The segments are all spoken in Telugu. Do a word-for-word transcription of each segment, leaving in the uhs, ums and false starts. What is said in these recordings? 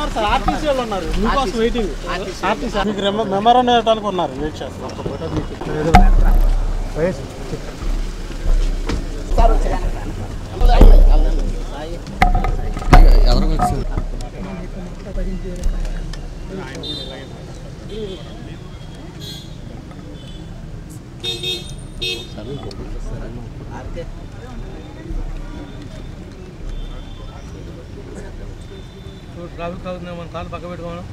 ఉన్నారు సార్, ఆర్టీసీ వాళ్ళు ఉన్నారు మీకోసం వెయిటింగ్. ఆర్టీసీ మీకు మెమరాండం ఇవ్వడానికి ఉన్నారు, వెయిట్ చేస్తారు. ట్రాఫిక్ అవుతుంది, మన కాలు పక్క పెట్టుకోవడం.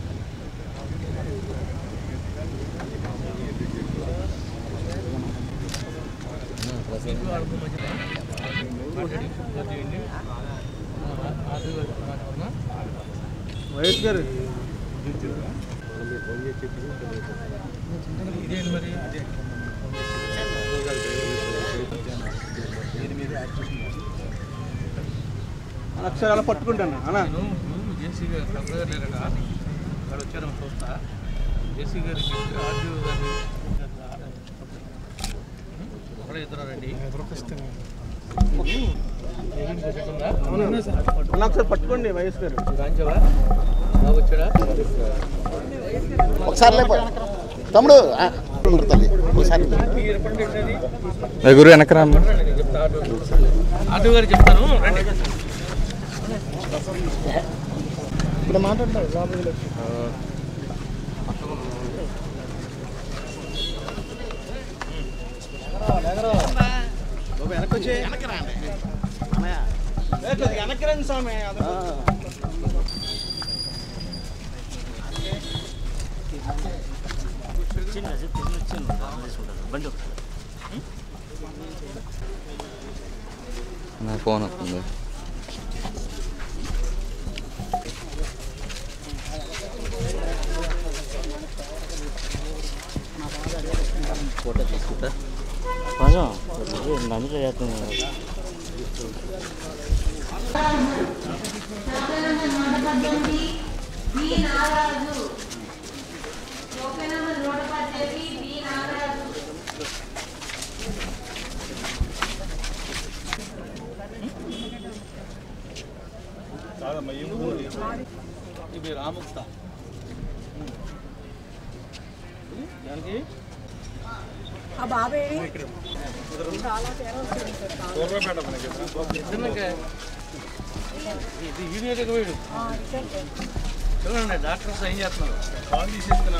వైట్ గారు ఇదేంటి మరి? అక్షరాలు పట్టుకుంటాను అన్నా. జేసీ గారు కలెక్టర్ లేరట, అక్కడ వచ్చారు చూస్తా. జేసీ గారికి ఆర్డీఓ గారిని అక్కడ ఇద్దరు రండి. ఒకసారి పట్టుకోండి వైఎస్ గారు. రాంచవా బాబు వచ్చాడా? ఒకసారి తమ్ముడు గురు వెనకరా చెప్తా. ఆర్డీఓ గారు చెప్తాను, రండి. ఇప్పుడు మాట్లాడతారు వెనక్కి రండి స్వామి. నా ఫోన్ వస్తుంది. ఫోటో తీసుకుంటా అందులో చేస్తున్నాను. ఇది రాముక్త దానికి చూడండి, డాక్టర్స్ ఏం చేస్తున్నారు? కాల్ తీసేస్తున్నా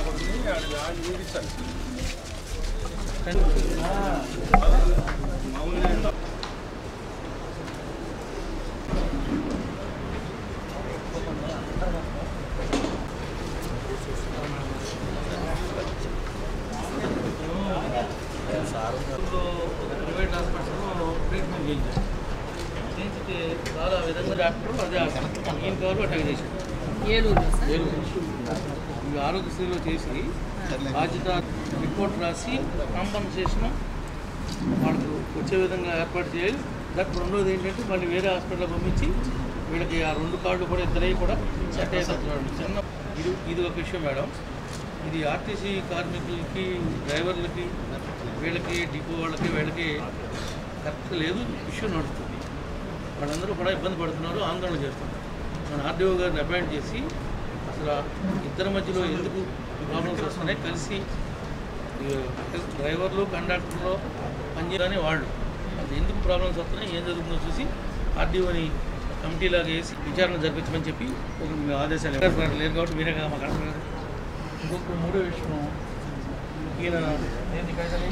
ప్రైవేట్ హాస్పిటల్లో ట్రీట్మెంట్ చేయించారు. చేయించితే చాలా విధంగా డాక్టర్ అదే ఈయన కావాలి అటాక్ చేశారు. ఏలూరు ఏలూరు ఈ ఆరోగ్యశ్రీలో చేసి బాధ్యత రిపోర్ట్ రాసి కాంపన్సేషన్ వాళ్ళకు వచ్చే విధంగా ఏర్పాటు చేయాలి. దానికి రెండోది ఏంటంటే మళ్ళీ వేరే హాస్పిటల్ పంపించి వీళ్ళకి ఆ రెండు కార్డు కూడా ఇద్దరవి కూడా సెట్ అయిపోతున్నాడు. చిన్న ఇది ఇది ఒక విషయం మేడం. ఇది ఆర్టీసీ కార్మికులకి, డ్రైవర్లకి, వీళ్ళకి, డిపో వాళ్ళకి, వీళ్ళకి కరెక్ట్ లేదు, ఇష్యూ నడుస్తుంది. వాళ్ళందరూ కూడా ఇబ్బంది పడుతున్నారు, ఆందోళన చేస్తున్నారు. మన ఆర్డీఓ గారిని అపాయింట్ చేసి అసలు ఇద్దరి మధ్యలో ఎందుకు ప్రాబ్లమ్స్ వస్తున్నాయి, కలిసి డ్రైవర్లు, కండక్టర్లు పనిచేయని వాళ్ళు అది ఎందుకు ప్రాబ్లమ్స్ వస్తున్నాయి, ఏం జరుగుతుందో చూసి ఆర్డీఓని కమిటీలాగా వేసి విచారణ జరిపించమని చెప్పి ఒక ఆదేశాలు లేరు కాబట్టి మీరే కదా మాకు అర్థం. ఇంకొక మూడో విషయం, ఈయన ఏంటి కాదు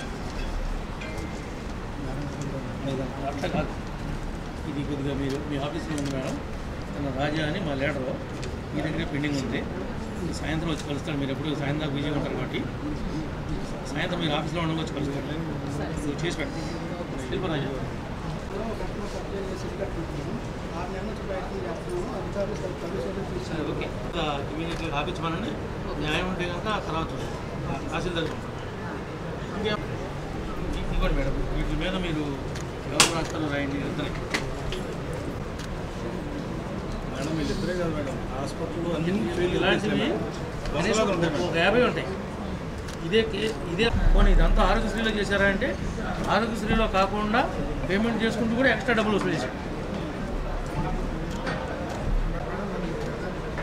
అట్లా కాదు, ఇది కొద్దిగా మీరు మీ ఆఫీస్లో ఉంది మేడం. తన రాజా అని మా లీడరు మీ దగ్గరే పెండింగ్ ఉంది. సాయంత్రం వచ్చి కలుస్తాడు. మీరు ఎప్పుడు సాయంత్రం దాకా బిజీగా ఉంటారు కాబట్టి సాయంత్రం మీరు ఆఫీస్లో ఉండగా వచ్చి కలుస్తాడు. చేసి పెట్టండి. శిల్ప రాజా ఓకే, ఇమీడియట్గా ఆపించమనండి. న్యాయం ఉంటే కనుక ఆ తర్వాత తహసీల్దార్ ఇంకే ఇంకోటి మేడం, వీటి మీద మీరు ఎవరు రాస్తారు రాయండి. ఇద్దరికి మేడం, వీళ్ళిద్దరే కదా మేడం హాస్పిటల్లో ఇలాంటివి ఒక యాభై ఉంటాయి. ఇదే ఇదే పోనీ ఇదంతా ఆరోగ్యశ్రీలో చేశారా అంటే ఆరోగ్యశ్రీలో కాకుండా పేమెంట్ చేసుకుంటూ కూడా ఎక్స్ట్రా డబ్బులు వసూలు చేశారు.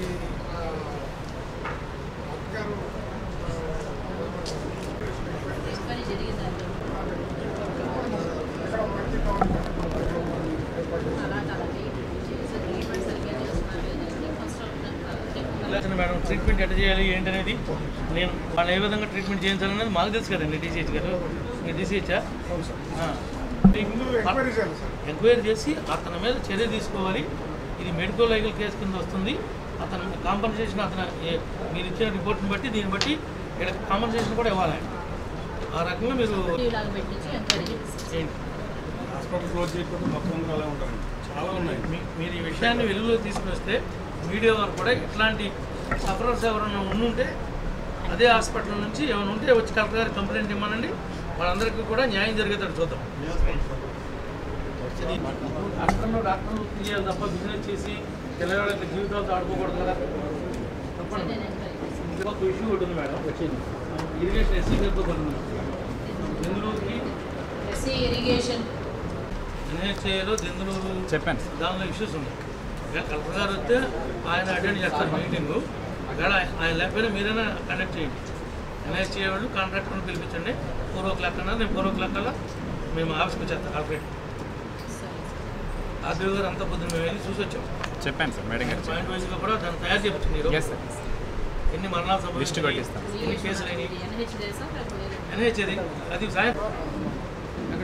మేడం ట్రీట్మెంట్ ఎట్లా చేయాలి ఏంటనేది నేను వాళ్ళు ఏ విధంగా ట్రీట్మెంట్ చేయించాలనేది మాకు తెలుసు కదండి డీసీహెచ్ గారు. మీరు డీసీహెచ్ ఎంక్వైరీ చేసి అతని మీద చర్య తీసుకోవాలి. ఇది మెడికల్ లీగల్ కేసు కింద వస్తుంది. అతను కాంపన్సేషన్ అతను మీరు ఇచ్చిన రిపోర్ట్ని బట్టి దీన్ని బట్టి ఇక్కడ కాంపన్సేషన్ కూడా ఇవ్వాలి. ఆ రకంగా మీరు హాస్పిటల్ క్లోజ్ చేయకపోతే మొత్తం అలా ఉంటారు. చాలా ఉన్నాయి. మీరు ఈ విషయాన్ని వెలుగులో తీసుకుని వస్తే మీడియా వారు కూడా ఇట్లాంటి సఫరర్స్ ఎవరైనా ఉండుంటే అదే హాస్పిటల్ నుంచి ఏమైనా ఉంటే వచ్చి కలెక్టర్ గారికి కంప్లైంట్ ఇవ్వమనండి. వాళ్ళందరికీ కూడా న్యాయం జరిగేటట్టు చూద్దాం. డాక్టర్లు డాక్టర్లు తీయాలి తప్ప బిజినెస్ చేసి పిల్లవాళ్ళకి జీవితాలతో ఆడుకోకూడదు కదా. చెప్పండి. ఒక ఇష్యూ ఒకటి ఉంది మేడం. వచ్చింది ఇరిగేషన్ ఎస్సీ గారితో కొడుతుంది దెందులూరుకి ఎస్సీ ఇరిగేషన్ ఎన్హెచ్ఏలో దెందులూరు చెప్పండి. దానిలో ఇష్యూస్ ఉన్నాయి. ఇక కలెక్టర్ గారు వస్తే ఆయన అటెండ్ చేస్తారు మీటింగు. అక్కడ ఆయన లేకపోయినా మీరైనా కండక్ట్ చేయండి. ఎన్హెచ్ఏ వాళ్ళు కాంట్రాక్టర్ని పిలిపించండి. ఫోర్ ఓ క్లాక్ అన్నా నేను ఫోర్ ఓ క్లాక్ అలా మేము ఆఫీస్కి వచ్చేస్తాం. ఆల్రెడీ ఆర్డీ గారు అంతా పొద్దున్న మేము వెళ్ళి చూసి వచ్చాం. చెప్పండి సార్ మేడం గారు. పాయింట్ వైజ్గా కూడా దాన్ని తయారు చేయించింది. ఎన్ని మరణాలు సంభవించాయి, ఎన్ని కేసులు అయినాయి, ఎన్హెచ్ఏది అది సాయంత్రం అక్కడ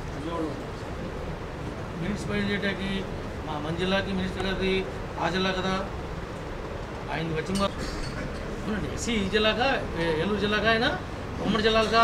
మినిట్స్ పాయింట్ చేయడానికి మా మన జిల్లాకి మినిస్టర్ గారిది ఆ జిల్లా కదా. ఆయన పశ్చిమ అవునండి. ఎస్సీ ఈ జిల్లాగా ఏలూరు జిల్లాగా ఆయన ఉమ్మడి జిల్లాలుగా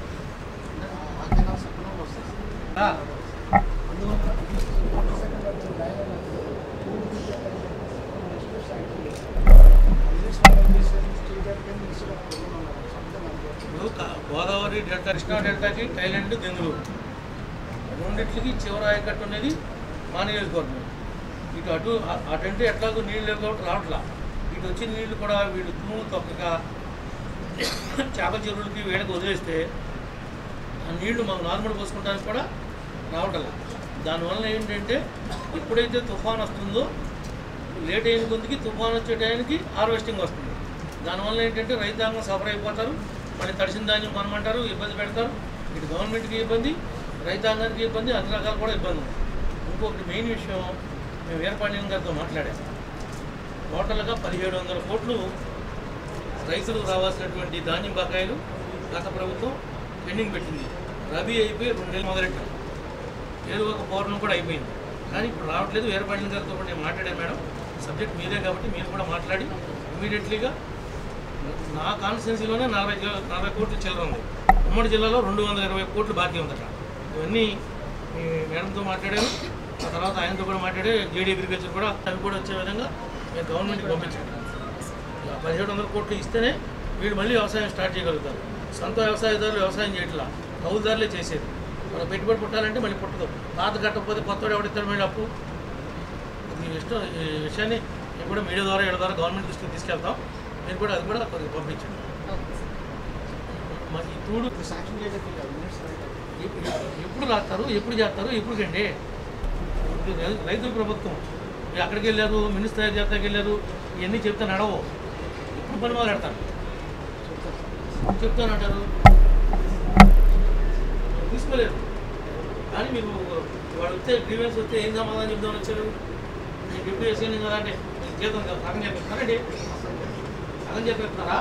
గోదావరి డెల్టా కృష్ణా డెల్టాకి థైలాండ్ దెందులూరు రెండింటికి చివరి ఆయకట్టు అనేది మా నియోజకవర్గం. ఇటు అటు అటంటే ఎట్లాగో నీళ్ళు లేవు కాబట్టి రావట్లా. ఇటు వచ్చిన నీళ్ళు కూడా వీడు తూము తొక్కక చేపల చెరువులకి వేడకి వదిలేస్తే ఆ నీళ్లు మాకు నార్మల్ పోసుకుంటానికి కూడా రావట్లా. దానివల్ల ఏంటంటే ఎప్పుడైతే తుఫాన్ వస్తుందో లేట్ అయిన కొద్దికి తుఫాన్ వచ్చే టైంకి హార్వెస్టింగ్ వస్తుంది. దానివల్ల ఏంటంటే రైతాంగం సఫర్ అయిపోతారు. మళ్ళీ తడిసిన ధాన్యం కొనమంటారు, ఇబ్బంది పెడతారు. ఇటు గవర్నమెంట్కి ఇబ్బంది, రైతాంగానికి ఇబ్బంది, అన్ని రకాలు కూడా ఇబ్బంది ఉంది. ఇంకొకటి మెయిన్ విషయం, మేము వీరపాండ్యం గారితో మాట్లాడాం. టోటల్గా పదిహేడు వందల కోట్లు రైతులకు రావాల్సినటువంటి ధాన్యం బకాయిలు గత ప్రభుత్వం పెండింగ్ పెట్టింది. రబీ అయిపోయి రెండు నెలలు మొదలెట్టాం. ఏదో ఒక పౌర్ణం కూడా అయిపోయింది. కానీ ఇప్పుడు రావట్లేదు. వీరపాండ్యం గారితో కూడా నేను మాట్లాడాను. మేడం సబ్జెక్ట్ మీదే కాబట్టి మీరు కూడా మాట్లాడి ఇమీడియట్లీగా నా కాన్స్టిట్యున్సీలోనే నలభై నలభై కోట్లు చిల్లర ఉంది. ఉమ్మడి జిల్లాలో రెండు వందల ఇరవై కోట్లు బాకీ ఉందట. ఇవన్నీ మేడంతో మాట్లాడాను. ఆ తర్వాత ఆయనతో కూడా మాట్లాడే జేడీ అగ్రికల్చర్ కూడా అవి కూడా వచ్చే విధంగా మేము గవర్నమెంట్కి పంపించాను. పదిహేడు వందల కోట్లు ఇస్తేనే వీళ్ళు మళ్ళీ వ్యవసాయం స్టార్ట్ చేయగలుగుతారు. సొంత వ్యవసాయదారులు వ్యవసాయం చేయట్లా, కౌలుదారులే చేసేది. మనం పెట్టుబడి పుట్టాలంటే మళ్ళీ పుట్టదు. పాత కట్టకపోతే కొత్తవాడు ఎవడిస్తాడు మళ్ళీ అప్పు. ఈ ఇష్టం ఈ విషయాన్ని మేము కూడా మీడియా ద్వారా ఏడు ద్వారా గవర్నమెంట్ దృష్టికి తీసుకెళ్తాం. మీరు కూడా అది కూడా కొద్దిగా పంపించండి. మరి తూడు ఎప్పుడు రాస్తారు, ఎప్పుడు చేస్తారు, ఎప్పుడు కండి రైతుల ప్రభుత్వం. మీరు అక్కడికి వెళ్ళారు, మినిస్టర్ తయారు చేస్తాకి వెళ్ళారు, ఇవన్నీ చెప్తే నడవు. ఎప్పుడు పని మొదలు పెడతారు చెప్తానంటారు, తీసుకోలేదు. కానీ మీరు వాడు వస్తే గ్రీవెన్స్ వస్తే ఏం సమాధానం చెప్తామని వచ్చారు. నేను డిప్యూటీ ఎస్సీ కదా అంటే జీతం సగం చెప్పేస్తారండి, సగం చెప్పేస్తారా?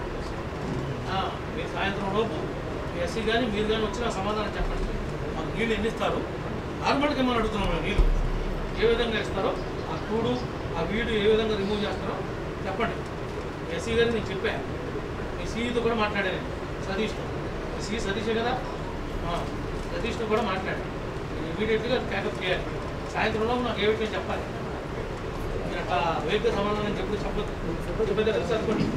మీరు సాయంత్రం లోపు ఎస్సీ కానీ మీరు కానీ వచ్చిన సమాధానం చెప్పండి. మాకు నీళ్ళు ఎన్ని ఇస్తారు, నార్మల్గా మనం అడుగుతున్నాం. మేము నీళ్ళు ఏ విధంగా ఇస్తారో, ఆ కూడు ఆ వీడు ఏ విధంగా రిమూవ్ చేస్తారో చెప్పండి. ఎస్సీ గారికి నేను చెప్పాను. మీ సీఈతో కూడా మాట్లాడాను, సతీష్తో. మీ సీ సతీషే కదా, సతీష్తో కూడా మాట్లాడాను. ఇమీడియట్గా ప్యాకప్ చేయాలి. సాయంత్రంలో నాకు ఏ విషయం చెప్పాలి. మీరు అట్లా వేగ్గా సమాధానం ఎప్పుడు చెప్పదు. చెప్పేది కదా చదువుకోండి.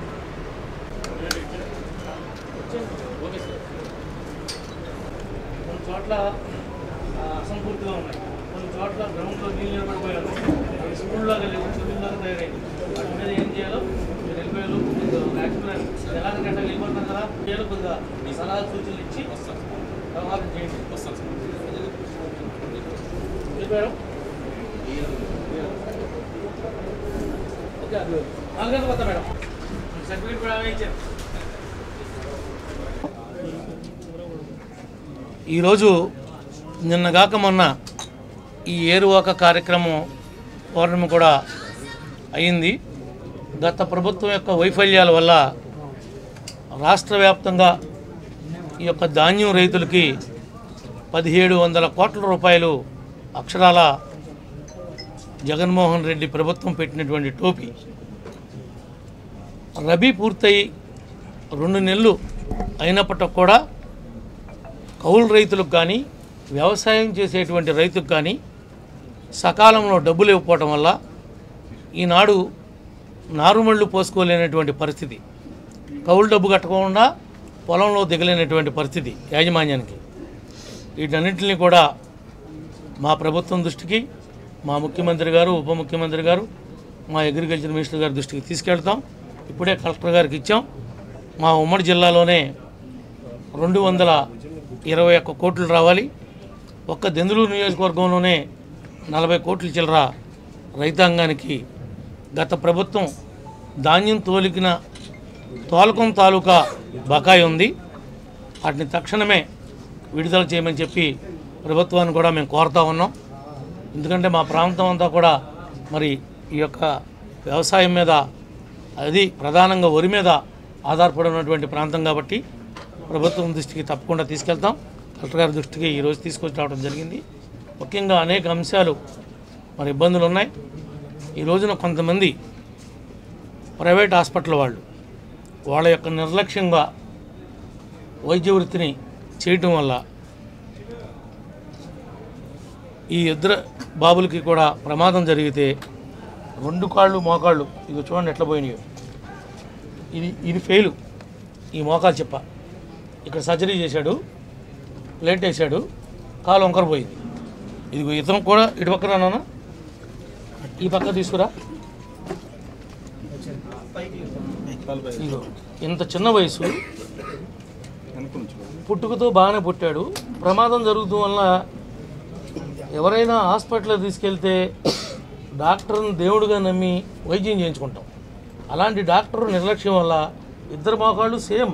Okay sir. కొన్ని చోట్ల అసంపూర్తిగా ఉన్నాయి, కొన్ని చోట్ల గ్రౌండ్లో నీళ్ళు నిలబడిపోయారు, స్కూల్లాగా లేవు, చదువులాగా తయారైంది. వాటి మీద ఏం చేయాలో మీరు వెళ్ళిపోయారు. యాక్చువల్ ఎలాగ గంటలు వెళ్ళిపోతాం కదా, చేయాలో కొద్దిగా మీ సలహాలు సూచనలు ఇచ్చి వస్తాం, వ్యవహారం చేయండి. వస్తాం సార్. వెళ్ళిపోయారు. ఓకే సర్టిఫికేట్ కూడా ఇచ్చారు. ఈరోజు నిన్నగాక మొన్న ఈ ఏరువాక కార్యక్రమం పౌర్ణమి కూడా అయింది. గత ప్రభుత్వం యొక్క వైఫల్యాల వల్ల రాష్ట్ర వ్యాప్తంగా ఈ యొక్క ధాన్యం రైతులకి పదిహేడు వందల కోట్ల రూపాయలు అక్షరాల జగన్మోహన్ రెడ్డి ప్రభుత్వం పెట్టినటువంటి టోపీ. రబీ పూర్తయి రెండు నెలలు అయినప్పటికి కూడా కౌలు రైతులకు కానీ వ్యవసాయం చేసేటువంటి రైతుకు కానీ సకాలంలో డబ్బులు ఇవ్వకపోవటం వల్ల ఈనాడు నారుమళ్ళు పోసుకోలేనటువంటి పరిస్థితి, కౌలు డబ్బు కట్టకుండా పొలంలో దిగలేనటువంటి పరిస్థితి యాజమాన్యానికి. వీటన్నింటినీ కూడా మా ప్రభుత్వం దృష్టికి మా ముఖ్యమంత్రి గారు, ఉప ముఖ్యమంత్రి గారు, మా అగ్రికల్చర్ మినిస్టర్ గారి దృష్టికి తీసుకెళ్తాం. ఇప్పుడే కలెక్టర్ గారికి ఇచ్చాం. మా ఉమ్మడి జిల్లాలోనే రెండు వందల ఇరవై ఒక్క కోట్లు రావాలి. ఒక్క దెందులూరు నియోజకవర్గంలోనే నలభై కోట్ల చిల్లర రైతాంగానికి గత ప్రభుత్వం ధాన్యం తోలికిన తోలకం తాలూకా బకాయి ఉంది. వాటిని తక్షణమే విడుదల చేయమని చెప్పి ప్రభుత్వాన్ని కూడా మేము కోరుతా ఉన్నాం. ఎందుకంటే మా ప్రాంతం అంతా కూడా మరి ఈ యొక్క వ్యవసాయం మీద, అది ప్రధానంగా వరి మీద ఆధారపడి ఉన్నటువంటి ప్రాంతం కాబట్టి ప్రభుత్వం దృష్టికి తప్పకుండా తీసుకెళ్తాం. కలెక్టర్ గారి దృష్టికి ఈరోజు తీసుకొచ్చి రావడం జరిగింది. ముఖ్యంగా అనేక అంశాలు మరి ఇబ్బందులు ఉన్నాయి. ఈ రోజున కొంతమంది ప్రైవేట్ హాస్పిటల్ వాళ్ళు వాళ్ళ యొక్క నిర్లక్ష్యంగా వైద్య వృత్తిని చేయటం వల్ల ఈ ఇద్దరు బాబులకి కూడా ప్రమాదం జరిగితే రెండు కాళ్ళు మోకాళ్ళు ఇది చూడండి ఎట్లా పోయినాయో. ఇది ఇది ఫెయిలు. ఈ మోకాలు చెప్ప ఇక్కడ సర్జరీ చేశాడు, ప్లేట్ వేసాడు, కాలు వంకర పోయింది. ఇది ఇతను కూడా ఇటు పక్కన నాన్న ఈ పక్క తీసుకురా. ఇదిగో ఇంత చిన్న వయసు, పుట్టుకతో బాగానే పుట్టాడు. ప్రమాదం జరుగుతూ వల్ల ఎవరైనా హాస్పిటల్లో తీసుకెళ్తే డాక్టర్ని దేవుడిగా నమ్మి వైద్యం చేయించుకుంటాం. అలాంటి డాక్టర్ నిర్లక్ష్యం వల్ల ఇద్దరు మోకాళ్ళు సేమ్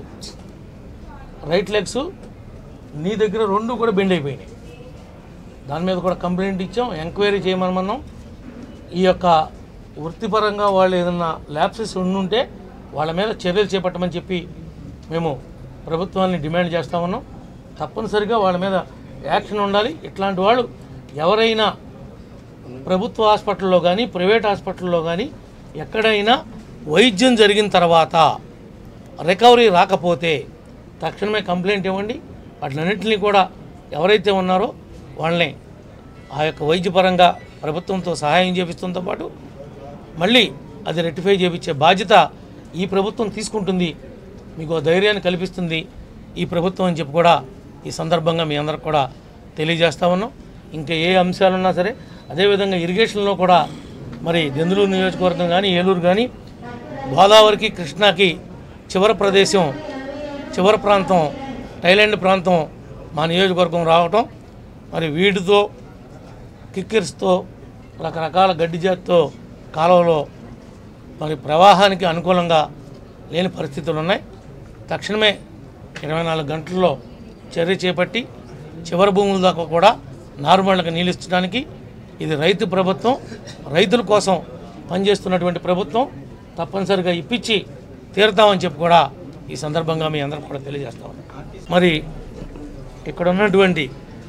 రైట్ లెగ్స్ నీ దగ్గర రెండు కూడా బెండ్ అయిపోయినాయి. దాని మీద కూడా కంప్లైంట్ ఇచ్చాం, ఎంక్వైరీ చేయమన్నాం. ఈ యొక్క వృత్తిపరంగా వాళ్ళు ఏదన్నా ల్యాప్సెస్ ఉండుంటే వాళ్ళ మీద చర్యలు చేపట్టమని చెప్పి మేము ప్రభుత్వాన్ని డిమాండ్ చేస్తా ఉన్నాం. తప్పనిసరిగా వాళ్ళ మీద యాక్షన్ ఉండాలి. ఇట్లాంటి వాళ్ళు ఎవరైనా ప్రభుత్వ హాస్పిటల్లో కానీ ప్రైవేట్ హాస్పిటల్లో కానీ ఎక్కడైనా వైద్యం జరిగిన తర్వాత రికవరీ రాకపోతే తక్షణమే కంప్లైంట్ ఇవ్వండి. వాటిలన్నింటినీ కూడా ఎవరైతే ఉన్నారో వాళ్ళని ఆ యొక్క వైద్యపరంగా ప్రభుత్వంతో సహాయం చేపిస్తుంతో పాటు మళ్ళీ అది రెక్టిఫై చేయించే బాధ్యత ఈ ప్రభుత్వం తీసుకుంటుంది. మీకు ధైర్యాన్ని కల్పిస్తుంది ఈ ప్రభుత్వం అని చెప్పి కూడా ఈ సందర్భంగా మీ అందరికి కూడా తెలియజేస్తా ఉన్నాం. ఇంకా ఏ అంశాలున్నా సరే, అదేవిధంగా ఇరిగేషన్లో కూడా మరి దెందులూరు నియోజకవర్గం కానీ ఏలూరు కానీ గోదావరికి కృష్ణాకి చివరి ప్రదేశం, చివరి ప్రాంతం థైలాండ్ ప్రాంతం మా నియోజకవర్గం రావటం, మరి వీటితో కిక్కిర్స్తో రకరకాల గడ్డి జాతితో కాలువలో మరి ప్రవాహానికి అనుకూలంగా లేని పరిస్థితులు ఉన్నాయి. తక్షణమే ఇరవై నాలుగు గంటల్లో చర్య చేపట్టి చివరి భూముల దాకా కూడా నారుమళ్ళకి నీళ్ళు ఇచ్చడానికి ఇది రైతు ప్రభుత్వం, రైతుల కోసం పనిచేస్తున్నటువంటి ప్రభుత్వం. తప్పనిసరిగా ఇప్పించి తీరుతామని చెప్పి కూడా ఈ సందర్భంగా మీ అందరికి కూడా తెలియజేస్తాం. మరి ఇక్కడ ఉన్నటువంటి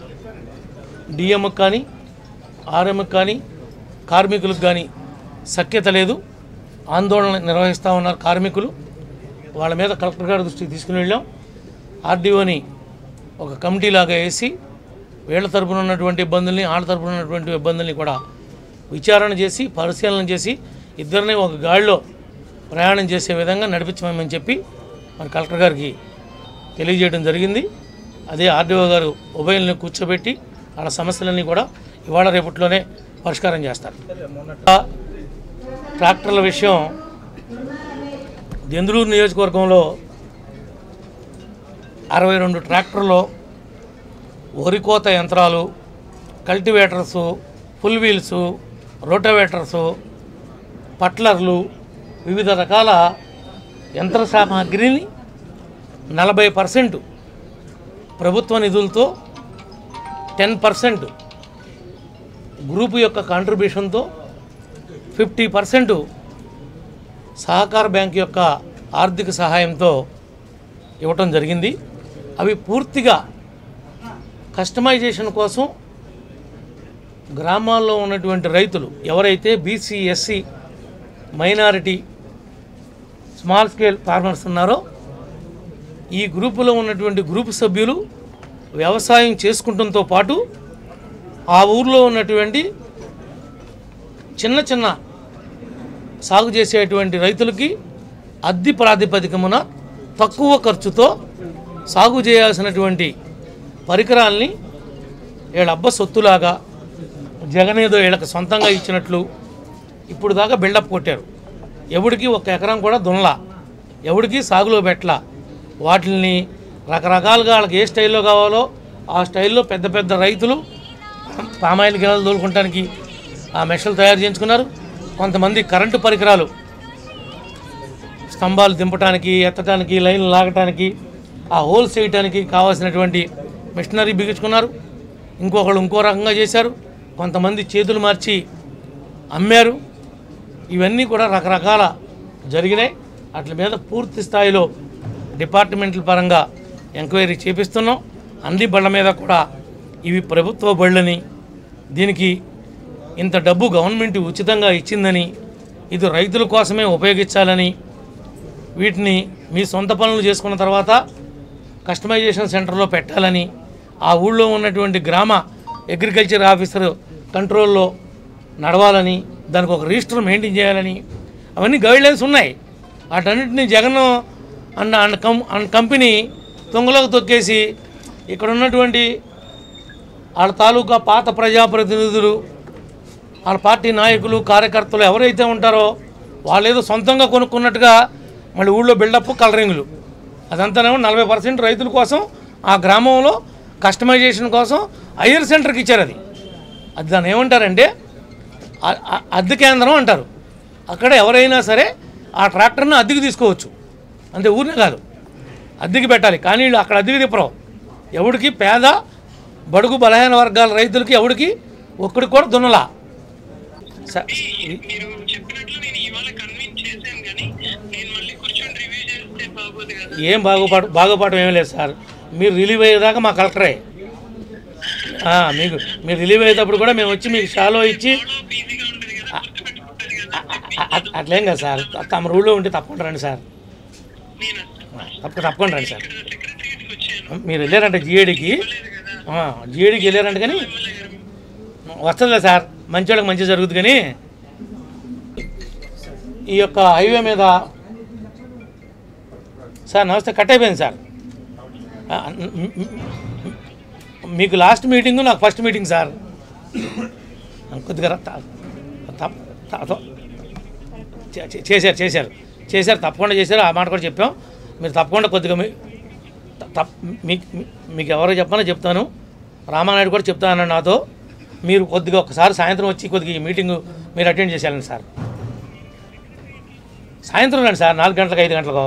డిఎంకి కానీ ఆర్ఎంకి కానీ కార్మికులకు కానీ సఖ్యత లేదు. ఆందోళన నిర్వహిస్తూ ఉన్నారు కార్మికులు. వాళ్ళ మీద కలెక్టర్ గారి దృష్టికి తీసుకుని వెళ్ళాం. ఆర్డీఓని ఒక కమిటీ లాగా వేసి వీళ్ళ తరపున ఉన్నటువంటి ఇబ్బందుల్ని, వాళ్ళ తరపున ఉన్నటువంటి ఇబ్బందుల్ని కూడా విచారణ చేసి పరిశీలన చేసి ఇద్దరిని ఒక గాడిలో ప్రయాణం చేసే విధంగా నడిపించమని చెప్పి మరి కలెక్టర్ గారికి తెలియజేయడం జరిగింది. అదే ఆర్డీఓ గారు ఉభయల్ని కూర్చోబెట్టి వాళ్ళ సమస్యలన్నీ కూడా ఇవాళ రేపట్లోనే పరిష్కారం చేస్తారు. ట్రాక్టర్ల విషయం, దెందులూరు నియోజకవర్గంలో అరవై రెండు ట్రాక్టర్లు, వరి కోత యంత్రాలు, కల్టివేటర్సు, ఫుల్ వీల్సు, రోటోవేటర్సు, పట్లర్లు, వివిధ రకాల యంత్ర సామాగ్రిని నలభై పర్సెంట్ ప్రభుత్వ నిధులతో, టెన్ పర్సెంట్ గ్రూపు యొక్క కాంట్రిబ్యూషన్తో, ఫిఫ్టీ పర్సెంట్ సహకార బ్యాంక్ యొక్క ఆర్థిక సహాయంతో ఇవ్వటం జరిగింది. అవి పూర్తిగా కస్టమైజేషన్ కోసం గ్రామాల్లో ఉన్నటువంటి రైతులు ఎవరైతే BC, SC, minority, small scale farmers ఉన్నారో ఈ గ్రూపులో ఉన్నటువంటి గ్రూపు సభ్యులు వ్యవసాయం చేసుకుంటంతో పాటు ఆ ఊర్లో ఉన్నటువంటి చిన్న చిన్న సాగు చేసేటువంటి రైతులకి అద్దె ప్రాతిపదికమున తక్కువ ఖర్చుతో సాగు చేయాల్సినటువంటి పరికరాల్ని వీళ్ళ అబ్బ సొత్తులాగా జగనేదో వీళ్ళకి సొంతంగా ఇచ్చినట్లు ఇప్పుడు దాకా బిల్డప్ కొట్టారు. ఎవడికి ఒక ఎకరం కూడా దున్నలా, ఎవడికి సాగులో పెట్టలా. వాటిని రకరకాలుగా వాళ్ళకి ఏ స్టైల్లో కావాలో ఆ స్టైల్లో పెద్ద పెద్ద రైతులు పామాయిల్ గిన్నెలు తోలుకుంటానికి ఆ మెషలు తయారు చేయించుకున్నారు. కొంతమంది కరెంటు పరికరాలు స్తంభాలు దింపడానికి, ఎత్తడానికి, లైన్లు లాగటానికి, ఆ హోల్స్ చేయడానికి కావాల్సినటువంటి మిషనరీ బిగించుకున్నారు. ఇంకొకళ్ళు ఇంకో రకంగా చేశారు. కొంతమంది చేతులు మార్చి అమ్మారు. ఇవన్నీ కూడా రకరకాల జరిగినాయి. వాటి మీద పూర్తి స్థాయిలో డిపార్ట్మెంట్ల పరంగా ఎంక్వైరీ చేపిస్తున్నాం. అన్ని బళ్ళ మీద కూడా ఇవి ప్రభుత్వ బళ్ళని, దీనికి ఇంత డబ్బు గవర్నమెంట్ ఉచితంగా ఇచ్చిందని, ఇది రైతుల కోసమే ఉపయోగించాలని, వీటిని మీ సొంత పనులు చేసుకున్న తర్వాత కస్టమైజేషన్ సెంటర్లో పెట్టాలని, ఆ ఊళ్ళో ఉన్నటువంటి గ్రామ అగ్రికల్చర్ ఆఫీసర్ కంట్రోల్లో నడవాలని, దానికి ఒక రిజిస్టర్ మెయింటైన్ చేయాలని అవన్నీ గైడ్లైన్స్ ఉన్నాయి. వాటన్నిటిని జగన్ అన్న అన్న కం అన్న కంపెనీ తొంగలోకి తొక్కేసి ఇక్కడ ఉన్నటువంటి వాళ్ళ తాలూకా పాత ప్రజాప్రతినిధులు, వాళ్ళ పార్టీ నాయకులు, కార్యకర్తలు ఎవరైతే ఉంటారో వాళ్ళు ఏదో సొంతంగా కొనుక్కున్నట్టుగా మళ్ళీ ఊళ్ళో బిల్డప్, కలరింగ్లు, అదంతానేమో నలభై పర్సెంట్ రైతుల కోసం ఆ గ్రామంలో కస్టమైజేషన్ కోసం ఐఆర్ సెంటర్కి ఇచ్చారు. అది అది దాన్ని ఏమంటారంటే అద్దె కేంద్రం అంటారు. అక్కడ ఎవరైనా సరే ఆ ట్రాక్టర్ని అద్దెకి తీసుకోవచ్చు, అంతే, ఊరినే కాదు, అద్దెకి పెట్టాలి. కానీ వీళ్ళు అక్కడ అద్దెకి తిప్పరు. ఎవడికి పేద బడుగు బలహీన వర్గాల రైతులకి ఎవడికి ఒక్కడికి కూడా దున్నలా. ఏం బాగుపాటు బాగుపాటు ఏమీ లేదు సార్. మీరు రిలీవ్ అయ్యేదాకా మా కలెక్టరే. మీకు మీరు రిలీవ్ అయ్యేటప్పుడు కూడా మేము వచ్చి మీకు షాలో ఇచ్చి అట్లేం కదా సార్. తమ రూల్లో ఉంటే తప్పకుండా రండి సార్, తప్ప తప్పకుండా రండి సార్. మీరు వెళ్ళారంటే జిఏడికి, జిఏడికి వెళ్ళారంట, కానీ వస్తుందిలే సార్, మంచి వాళ్ళకి మంచి జరుగుతుంది. కానీ ఈ యొక్క హైవే మీద సార్, నమస్తే, కట్ అయిపోయింది సార్. మీకు లాస్ట్ మీటింగు నాకు ఫస్ట్ మీటింగ్ సార్. కొద్దిగా చేశారు చేశారు చేశారు తప్పకుండా చేశారు. ఆ మాట కూడా చెప్పాం. మీరు తప్పకుండా కొద్దిగా మీకు మీకు ఎవరో చెప్పానో చెప్తాను. రామానాయుడు కూడా చెప్తాను నాతో. మీరు కొద్దిగా ఒకసారి సాయంత్రం వచ్చి కొద్దిగా ఈ మీటింగు మీరు అటెండ్ చేసేయాలండి సార్. సాయంత్రం రండి సార్, నాలుగు గంటలకు ఐదు గంటలకు.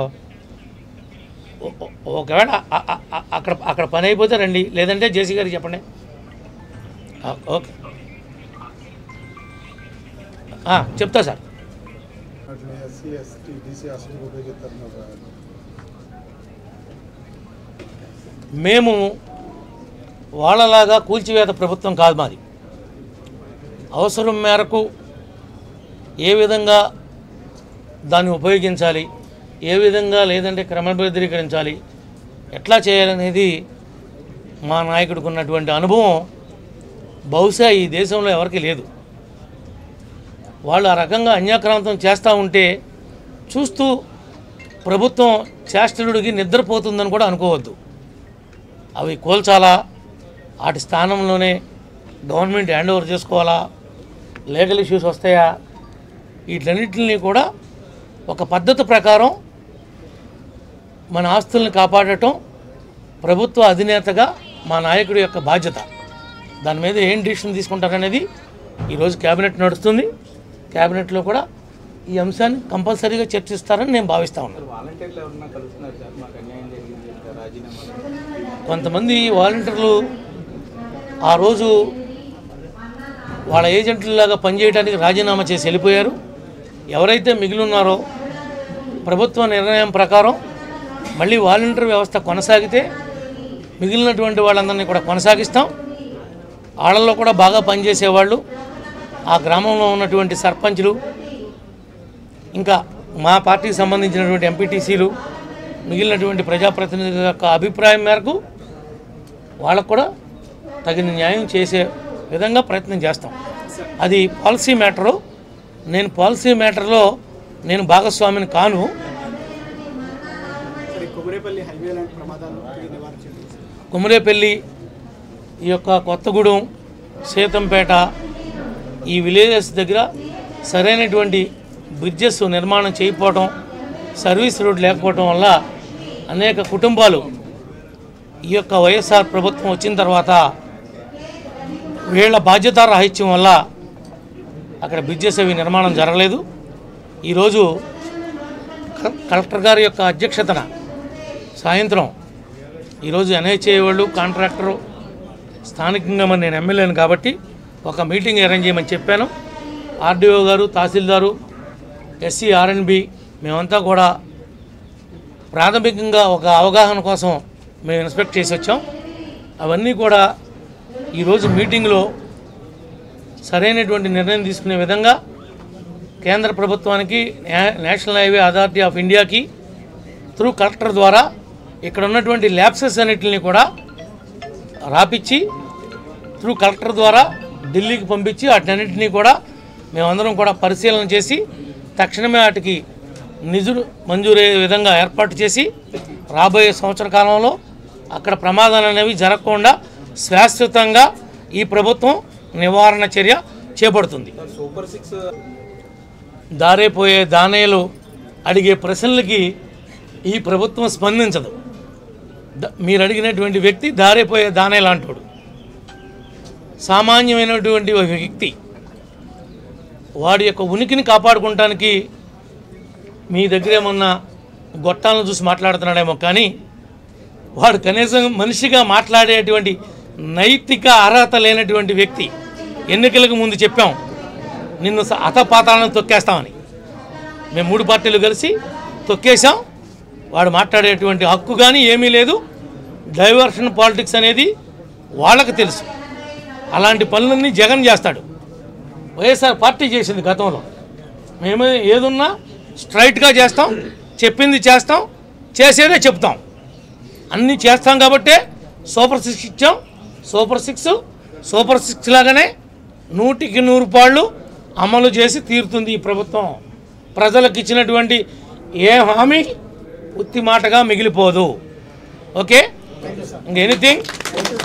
ఒకవేళ అక్కడ అక్కడ పని అయిపోతే రండి, లేదంటే జేసీ గారికి చెప్పండి. ఓకే, చెప్తా సార్. మేము వాళ్ళలాగా కూల్చివేత ప్రభుత్వం కాదు మాది. అవసరం మేరకు ఏ విధంగా దాన్ని ఉపయోగించాలి, ఏ విధంగా లేదంటే క్రమబద్ధీకరించాలి, ఎట్లా చేయాలనేది మా నాయకుడికి ఉన్నటువంటి అనుభవం బహుశా ఈ దేశంలో ఎవరికి లేదు. వాళ్ళు ఆ రకంగా అన్యాక్రాంతం చేస్తూ ఉంటే చూస్తూ ప్రభుత్వం చేష్టలుడికి నిద్రపోతుందని కూడా అనుకోవద్దు. అవి కోల్చాలా, వాటి స్థానంలోనే గవర్నమెంట్ హ్యాండ్ ఓవర్ చేసుకోవాలా, లీగల్ ఇష్యూస్ వస్తాయా, వీటన్నిటిని కూడా ఒక పద్ధతి ప్రకారం మన ఆస్తుల్ని కాపాడటం ప్రభుత్వ అధినేతగా మా నాయకుడి యొక్క బాధ్యత. దాని మీద ఏం డిసిషన్ తీసుకుంటారనేది ఈరోజు క్యాబినెట్ నడుస్తుంది. క్యాబినెట్లో కూడా ఈ అంశాన్ని కంపల్సరీగా చర్చిస్తారని నేను భావిస్తా ఉన్నాను. కొంతమంది వాలంటీర్లు ఆ రోజు వాళ్ళ ఏజెంట్లలాగా పనిచేయడానికి రాజీనామా చేసి వెళ్ళిపోయారు. ఎవరైతే మిగిలి ఉన్నారో ప్రభుత్వ నిర్ణయం ప్రకారం మళ్ళీ వాలంటీర్ వ్యవస్థ కొనసాగితే మిగిలినటువంటి వాళ్ళందరినీ కూడా కొనసాగిస్తాం. వాళ్ళల్లో కూడా బాగా పనిచేసేవాళ్ళు, ఆ గ్రామంలో ఉన్నటువంటి సర్పంచ్లు, ఇంకా మా పార్టీకి సంబంధించినటువంటి ఎంపీటీసీలు, మిగిలినటువంటి ప్రజాప్రతినిధుల యొక్క అభిప్రాయం మేరకు వాళ్ళకు కూడా తగిన న్యాయం చేసే విధంగా ప్రయత్నం చేస్తాం. అది పాలసీ మ్యాటరు. నేను పాలసీ మ్యాటర్లో నేను భాగస్వామిని కాను. కుమరేపల్లి, ఈ యొక్క కొత్తగూడెం, సీతంపేట ఈ విలేజెస్ దగ్గర సరైనటువంటి బ్రిడ్జెస్ నిర్మాణం చేయకపోవడం, సర్వీస్ రోడ్ లేకపోవడం వల్ల అనేక కుటుంబాలు ఈ యొక్క వైఎస్ఆర్ ప్రభుత్వం వచ్చిన తర్వాత వీళ్ళ బాధ్యత రాహిత్యం వల్ల అక్కడ బ్రిడ్జెస్ అవి నిర్మాణం జరగలేదు. ఈరోజు కలెక్టర్ గారి యొక్క అధ్యక్షతన సాయంత్రం ఈరోజు ఎన్హెచ్ఏ వాళ్ళు, కాంట్రాక్టరు, స్థానికంగా మరి నేను ఎమ్మెల్యేను కాబట్టి ఒక మీటింగ్ అరేంజ్ చేయమని చెప్పాను. ఆర్డీఓ గారు, తహసీల్దారు, ఎస్సీ ఆర్ఎన్బి మేమంతా కూడా ప్రాథమికంగా ఒక అవగాహన కోసం మేము ఇన్స్పెక్ట్ చేసి వచ్చాం. అవన్నీ కూడా ఈరోజు మీటింగ్లో సరైనటువంటి నిర్ణయం తీసుకునే విధంగా కేంద్ర ప్రభుత్వానికి, నేషనల్ హైవే అథారిటీ ఆఫ్ ఇండియాకి త్రూ కలెక్టర్ ద్వారా ఇక్కడ ఉన్నటువంటి ల్యాప్సెస్ అన్నిటిని కూడా రాపిచ్చి త్రూ కలెక్టర్ ద్వారా ఢిల్లీకి పంపించి వాటినన్నింటినీ కూడా మేమందరం కూడా పరిశీలన చేసి తక్షణమే వాటికి నిధులు మంజూరయ్యే విధంగా ఏర్పాటు చేసి రాబోయే సంవత్సర కాలంలో అక్కడ ప్రమాదాలు అనేవి జరగకుండా శాశ్వతంగా ఈ ప్రభుత్వం నివారణ చర్య చేపడుతుంది. సూపర్ సిక్స్ దారైపోయే దానేలు అడిగే ప్రశ్నలకి ఈ ప్రభుత్వం స్పందించదు. మీరు అడిగినటువంటి వ్యక్తి దారైపోయే దానేలు అంటాడు. సామాన్యమైనటువంటి ఒక వ్యక్తి వాడి యొక్క ఉనికిని కాపాడుకోవటానికి మీ దగ్గర ఏమన్నా గొట్టాలను చూసి మాట్లాడుతున్నాడేమో, కానీ వాడు కనీసం మనిషిగా మాట్లాడేటువంటి నైతిక అర్హత లేనటువంటి వ్యక్తి. ఎన్నికలకు ముందు చెప్పాం నిన్ను అతపాతాలను తొక్కేస్తామని. మేము మూడు పార్టీలు కలిసి తొక్కేసాం. వాడు మాట్లాడేటువంటి హక్కు కానీ ఏమీ లేదు. డైవర్షన్ పాలిటిక్స్ అనేది వాళ్ళకి తెలుసు. అలాంటి పనులన్నీ జగన్ చేస్తాడు. వైఎస్ఆర్ పార్టీ చేసింది గతంలో. మేము ఏదున్నా స్ట్రైట్గా చేస్తాం, చెప్పింది చేస్తాం, చేసేదే చెప్తాం. అన్నీ చేస్తాం కాబట్టే సూపర్ సిక్స్ ఇచ్చాం. సూపర్ సిక్స్ సూపర్ సిక్స్ లాగానే నూటికి నూరు పాళ్ళు అమలు చేసి తీరుతుంది ఈ ప్రభుత్వం. ప్రజలకు ఇచ్చినటువంటి ఏ హామీ ఉత్తి మాటగా మిగిలిపోదు. ఓకే, ఇంక ఎనీథింగ్